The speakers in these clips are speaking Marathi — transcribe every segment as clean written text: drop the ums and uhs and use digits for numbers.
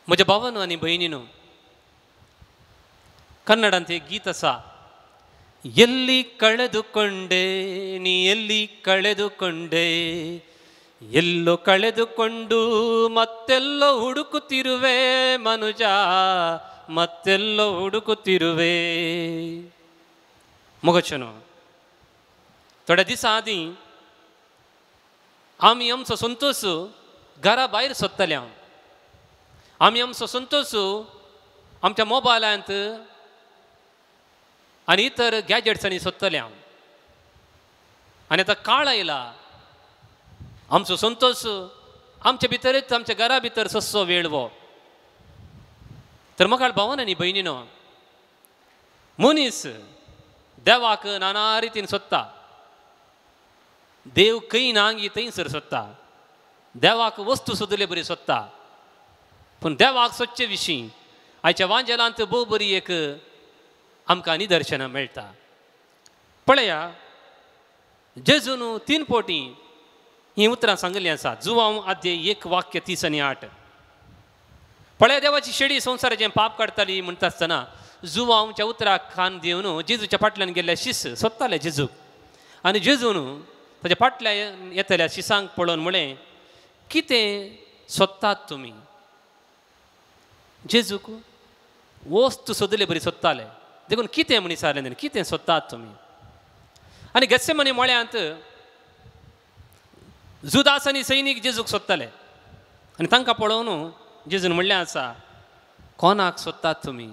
म्हज्या भावानो आनी भयणीनो, ಕನ್ನಡಂತ ಗೀತ ಸಹ ಎಲ್ಲಿ ಕಳೆದುಕೊಂಡೆ ನೀ ಎಲ್ಲಿ ಕಳೆದುಕೊಂಡೆ ಎಲ್ಲೋ ಕಳೆದುಕೊಂಡು ಮತ್ತೆಲ್ಲೋ ಹುಡುಕುತ್ತಿರುವೆ ಮನುಜ ಮತ್ತೆಲ್ಲೋ ಹುಡುಕುತ್ತಿರುವೆ. मोगचनो थोड्या दिसा आदीं आमी आमचो संतोष घरा भायर सोदताले. आमी आमचो संतोष आमच्या मोबायलांत आनी इतर गॅजेट्सांनी सोदतले. आनी आतां काळ आयला, आमचो संतोष आमचे भितरच आमच्या घरा भितर सस्सो वेळवो. तर म्हाका भावान आनी भयणीनो, मनीस देवाक नाना रितीन सोदता. देव खंय नांगी थंयसर सोदता. देवाक वस्तू सोदले बरी सोदता. पूण देवाक सोदचे विशीं आयच्या वांजेलांत भोव बरी एक आमकां निदर्शनां मेळटा. पळया, जेजून 3 फावटी ही उतरां सांगली आसा. जुवांव अध्याय 1 वाक्य 30 आनी 8. पळया, देवाची शेडी संवसाराचें पाप काडटाली म्हणटा आसतना जुवांवच्या उतराक कान दिवन जेजूच्या फाटल्यान गेल्ल्या शिस सोदताले जेजूक. आनी जेजून ताच्या फाटल्या येतल्या शिसांक पळोवन म्हळें, कितें सोदतात तुमी? जेजूक वस्तू सोदले बरी सोदताले. देखून कितें म्हण विचारलें, कितें सोदतात तुमी? आनी गेत्सेमनी मळ्यांत जुदास आनी सैनीक जेजूक सोदताले. आनी तांकां पळोवन जेजून म्हणलें आसा, कोणाक सोदतात तुमी?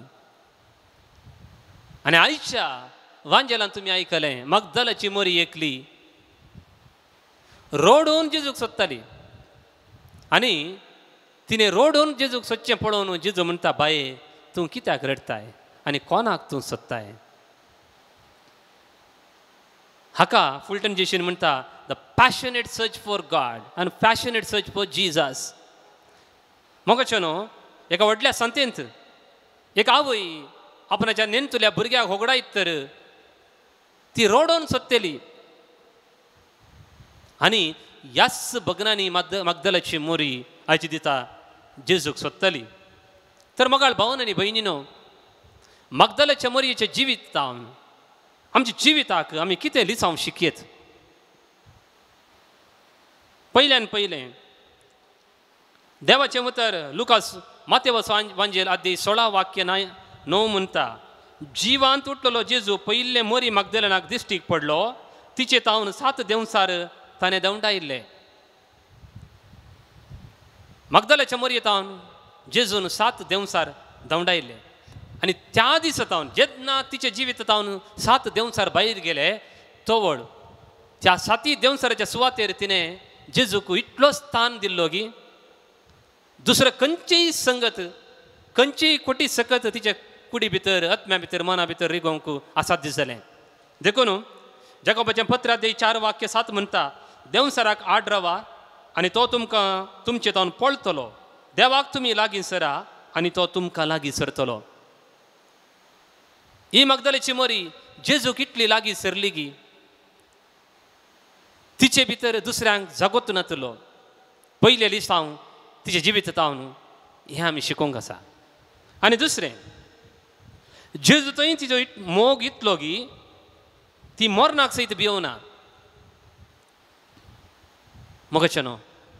आनी आयच्या वांजेलान तुमी आयकलें, मगदलाची मरी एकली रोडून जेजूक सोदताली. आनी तिणें रोडून जेजूक सोदचें पळोवन जेजू म्हणटा, बाये तूं कित्याक रडताय आनी कोणाक तूं सोदताय? हाका फुलटन जेशीन म्हणटा, the passionate search for God आनी पॅशनेट सर्च फॉर जिजस. मोगचनो, एका व्हडल्या संतेंत एक आवय आपणाच्या नेणतुल्या भुरग्याक होगडायत तर ती रोडोन सोदतेली. आनी ह्याच भगनांनी मगदलाची मोरी आयची दिता जेजूक सोदतली. तर मोगाळ भावन आनी भयणीनो, मगदलाच्या मोरयेचें जिवितान आमच्या जिविताक आमी कितें लिसांव शिकयेत? पयल्यान पयलें देवाचें उतर लुकास मातेवस वांजेल अध्याय 16 वाक्य 9 म्हणटा, जिवांत उठलेलो जेजू पयिल्ले मोरी मगदलेनाक दिश्टीक पडलो. तिचे तावन 7 देंवसार ताणें दवंडायिल्ले. मगदलाच्या मोरयेतावन जेजून 7 देंवसार दवंडायिल्ले. आनी त्या दिसा तावन जेन्ना तिचे जिवीत तावन 7 देंवसार भायर गेले, तोवळ त्या 7 देंवसाराच्या सुवातेर तिणें जेजूक इतलो स्थान दिल्लो की दुसरो खंयचीय संगत, खंयचीय कोटी सकत तिचे कुडी भितर, आत्म्या भितर, मना भितर रिगोवंक असाध्य जालें. देखून जाकोबाचें पत्र अध्याय 4 वाक्य 7 म्हणटा, देंवसाराक आड रावा आनी तो तुमकां तुमचे तावन पळतलो. देवाक तुमी लागीं सरा आनी तो तुमकां लागीं सरतलो. ही मगदलेची मोरी जेजूक इतली लागीं सरली की तिचे भितर दुसऱ्यांक जगोत नातलो. पयले लिसांव तिचे जिवीत तावन हें आमी शिकोवंक आसा. आनी दुसरें, जेजू थंय तिजो मोग इतलो की ती मरणाक सयत भियोना. मोगचनो,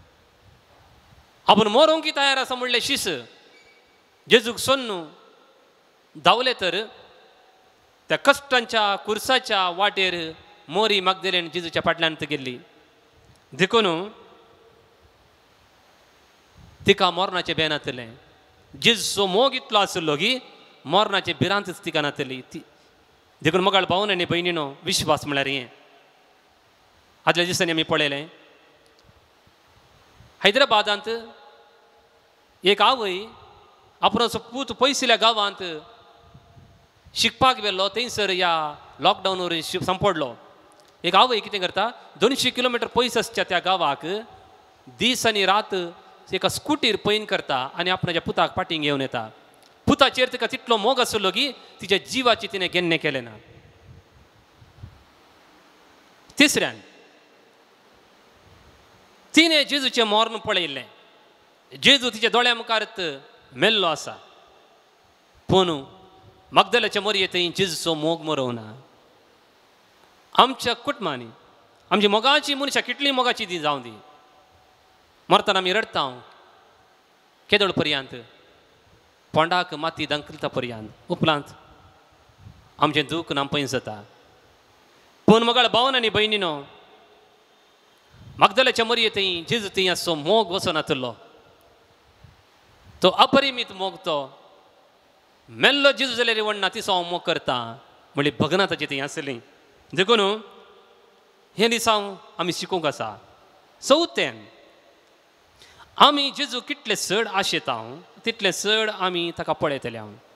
आपूण मरोंक तयार आसा म्हणलें शिस जेजूक सोन्नू धांवले तर त्या कश्टांच्या कुर्साच्या वाटेर मोरी मगदलेन जेजूच्या फाटल्यान गेल्ली. देखून तिका मरणाचें भेन नातलें. जेजूचो मोग इतलो आसलो की मरणाचे भिरांतच तिका नातली. देखून मोगाळ भावन आनी भयणीनो, विश्वास म्हळ्यार हें. आदल्या दिसांनी आमी पळयलें, हैदराबादांत एक आवय आपणाचो पूत पयसल्या गांवांत शिकपाक गेल्लो. थंयसर ह्या लॉकडावनार संपडलो. एक आवय कितें करता, 200 किलोमिटर पयस आसच्या त्या गांवाक दीस आनी रात एका स्कुटीर पैन करता आनी आपणाच्या पुताक फाटीं घेवन येता. पुताचेर तिका तितलो मोग आसलो की तिच्या जिवाची तिणें गेन्ने केलें ना. तिसऱ्यान तिणें जेजूचें मरण पळयल्लें. जेजू तिच्या दोळ्या मुखार मेल्लो आसा पूण मगदलाच्या मरये थंय जेजूचो मोग मरोवना. आमच्या कुटुंबांनी आमची मोगाची मनशां कितली मोगाची ती जावं दी मरतना आमी रडटा केदोळ पर्यंत पोंडाक माती दंकलता पर्यंत उपरांत आमचें दूख नाम पयस जाता. पूण मोगाळ भावन आनी भयणीनो मगदलाच्या मरये थंय जेजू थंय असो मोग वचून येतलो. तो अपरिमीत मोग तो मेल्लो जेजू जाल्यार वडना तिसो हांव मोग करता म्हणजे भगनाथाचें थंय आसलीं. देखून हे दिसांव आमी शिकूंक आसा. चवथें आमी जेजू कितले चड आशेता तितले चड आमी ताका पळयतले.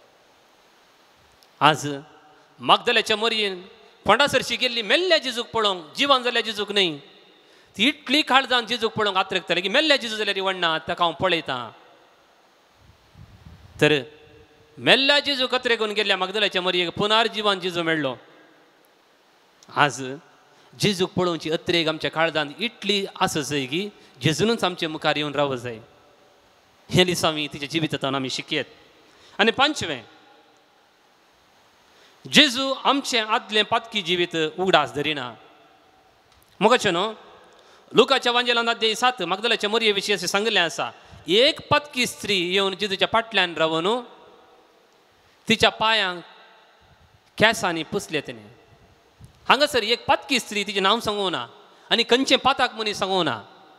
आज मगदलाच्या मरयेन फोंडासरशी गेल्ली मेल्ल्या जेजूक पळोवंक जिवान जाल्या जेजूक न्हय ती इतली काळजान जेजूक पळोवंक आत्रेकतले की मेल्ल्या जेजू जाल्यार वडना ताका हांव पळयतां. तर मेल्ल्या जेजू कत्रेकून गेल्ल्या मगदलाच्या मरयेक पुनर्जिवान जेजू मेळ्ळो. आज जेजूक पळोवची अत्रेक आमच्या काळजान इतली आस जाय की जेजूनच आमचे मुखार येवन रावूं जाय. हे दिसा आमी तिच्या जिवितांत आमी शिकयत. आनी पांचवें जेजू आमचें आदलें पातकी जिवीत उगडास धरिना. मोगाचें न्हू लुकाच्या वांजेलांत अध्याय 7 मगदलाच्या मरये विशीं अशें सांगिल्लें आसा. एक पातकी स्त्री येवन जेजूच्या फाटल्यान रावून तिच्या पांयांक केंसांनी पुसले तिणें. हांगासर एक पातकी स्त्री तिचें नांव सांगूं ना आनी खंयचें पातक मनीस सांगूं ना.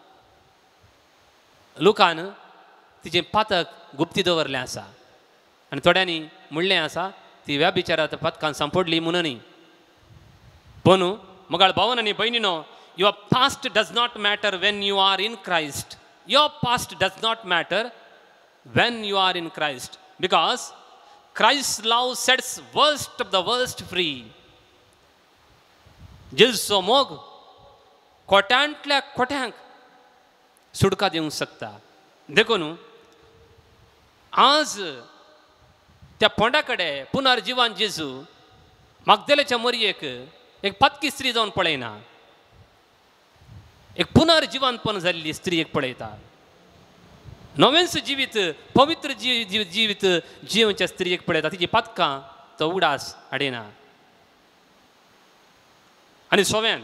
लुकान तिचें पातक गुप्ती दवरलें आसा आनी थोड्यांनी म्हणलें आसा ती व्याभिचारांत पातकान सांपडली म्हणून. पूण मोगाळ भावन आनी भयणीनो your past does not matter when you are in Christ. Your past does not matter when you are in Christ because Christ love sets worst of the worst free. जेजूचो मोग कोट्यांतल्या कोट्यांक सुटका दिवंक शकता. देखून आज त्या पोंडा कडेन पुनर्जिवान जेजू मगदलाच्या मरयेक एक पातकी स्त्री जावन पळयना एक पुनर्जिवानपण जाल्ली स्त्री एक पळयता. नवेंच जिवीत पवित्र जिवीत जिवच्या स्त्रीक पळयता. तिची पातकां तो उगडास हाडिना. आनी सोव्यान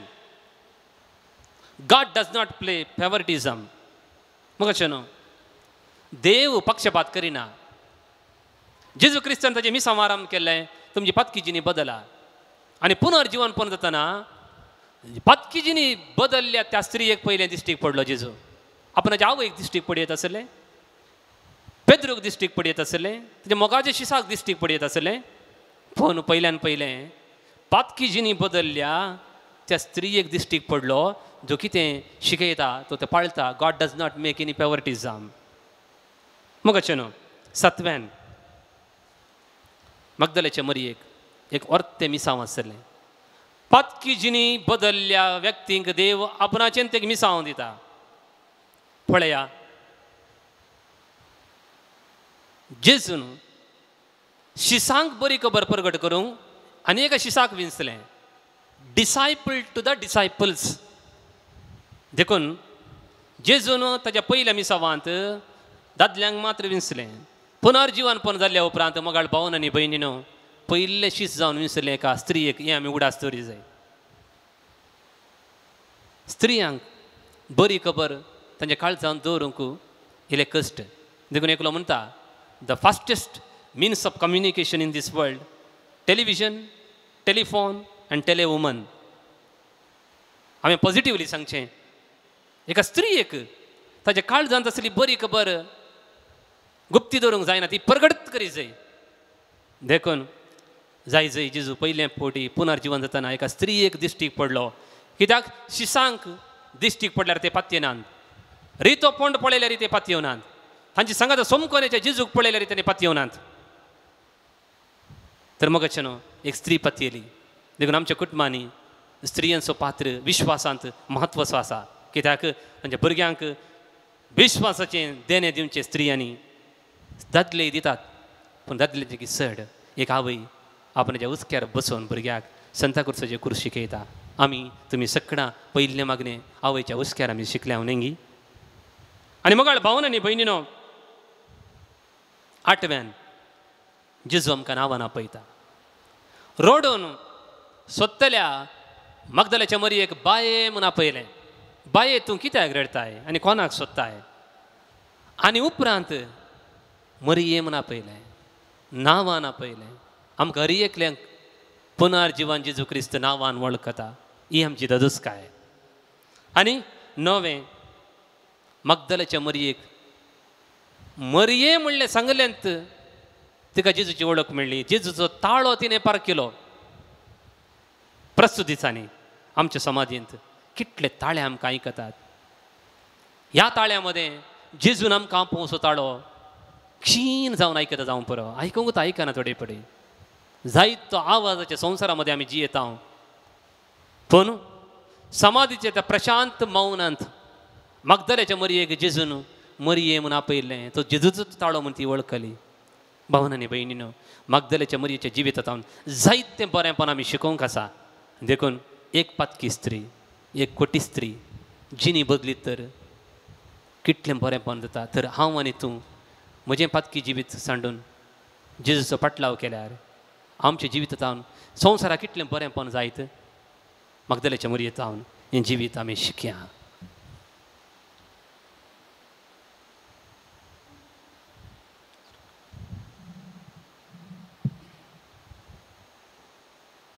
God does not play favouritism. मग अशें न्हू देव पक्षपात करिना. जेजू क्रिस्तान ताचें मिसांव आराम केल्लें तुमची पातकी जिणी बदला आनी पुनर्जिवनपण जातना पातकी जिणी बदलल्या त्या स्त्रीक पयलें दिश्टीक पडलो जेजू. आपणाच्या आवयक दिश्टीक पडयत आसलें पेद्रूक दिश्टीक पडयत आसलें तेच्या मोगाच्या शिसाक दिश्टीक पडयत आसलें. पूण पयल्यान पयलें पातकी जिणी बदलल्या त्या स्त्रीक दिश्टीक पडलो जो कितें शिकयता तो ते पाळता. God does not make any favouritism. मग अशें न्हू सातव्यान मगदलाच्या मरयेक एक अर्तें मिसांव आसलें. पातकी जिणी बदलल्या व्यक्तींक देव आपणाचें तें मिसांव दिता. पळया जेजून शिसांक बरी खबर प्रगट करूंक आनी एका शिसाक विंचलें डिसायपल टू द डिसायपल्स. देखून जेजून ताच्या पयल्या मिसावांत दादल्यांक मात्र विंचलें. पुनर्जिवनपण जाल्ल्या उपरांत मोगाळ भावन आनी भयणीनो पयलें शीस जावन विंचलें एका स्त्रियेक हें आमी उगडास दवरी जाय. स्त्रियांक बरी खबर तांच्या काळजांत दवरूंक इल्लें कश्ट. देखून एकलो म्हणटा the fastest means of communication in this world television telephone and telewoman. हांवें पॉझिटिव्हली सांगचें एका स्त्रियेक ताच्या काळजांत आसली बरी खबर गुप्ती दवरूंक जायना ती प्रगट करी जाय. देखून जाय जाय जेजू पयले फावटी पुनर्जिवन जातना एका स्त्रियेक दिश्टीक पडलो. कित्याक शिसांक दिश्टीक पडल्यार ते पातयेनात रितो पोंड पळयल्यार ते पातयेवनात तांची सांगात सोमकोनेच्या जेजूक पळयल्यार तांणी पातयेवनात. तर मग अशें न्हू एक स्त्री पातयेली. देखून आमच्या कुटुंबांनी स्त्रियांचो पात्र विश्वासांत म्हत्वाचो आसा. कित्याक तांच्या भुरग्यांक विश्वासाचें देणें दिवचें स्त्रियांनी दादले दितात. पूण दादल्याची की चड एक आवय आपणाच्या उस्क्यार बसोवन भुरग्याक संताक्रुसाचें कूर्स शिकयता. आमी तुमी सगळां पयलें मागणें आवयच्या उस्क्यार आमी शिकल्या नेंगी. आनी मोगाळ भावन आनी भयणीनो 8व्यान जेजू आमकां नांवान आपयता. रोडून सोदतल्या मगदलेच्या मरयेक बाये म्हूण आपयलें. बाये तूं कित्याक रडताय आनी कोणाक सोदताय. आनी उपरांत मरये म्हूण आपयलें, नांवान आपयलें. आमकां हर एकल्यांक पुनर्जीवन जेजू क्रिस्त नांवान वळखता. ही आमची धदुस्काय. आनी 9वें मगदलेच्या मरयेक मरये म्हणलें सांगलेंत तिका जेजूची वळख मेळ्ळी. जेजूचो ताळो तिणें पार केलो. प्रस्तुत दिसांनी आमच्या समाधींत कितले ताळे आमकां आयकतात. ह्या ताळ्या मदें जेजून आमकां आपोवचो ताळो क्षीण जावन आयकता जावं पुरो. आयकूंकूच आयकना थोडे पडे. जायतो आवाजाच्या संवसारामध्ये आमी जियेता. पूण समाधीच्या त्या प्रशांत मौनांत मगदलेच्या मरयेक जेजून मरये म्हूण आपयल्लें. तो जेजूचोच ताळो म्हूण ती वळखली. भावनांनी भयणीनो, मगदलेच्या मरयेच्या जिवितांत जायतें बरेंपण आमी शिकोवंक आसा. देखून एक पातकी स्त्री, एक खोटी स्त्री जिनी बदलीत तर कितलें बरेंपण जाता. तर हांव आनी तूं म्हजें पातकी जिवीत सांडून जेजूचो पाटलाव केल्यार आमच्या जिवितांत संवसाराक कितलें बरेंपण जायत. मगदलेच्या मरयेंत हें जिवीत आमी शिकया.